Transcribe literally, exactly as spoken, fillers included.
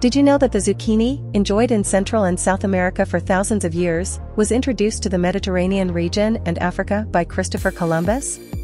Did you know that the zucchini, enjoyed in Central and South America for thousands of years, was introduced to the Mediterranean region and Africa by Christopher Columbus?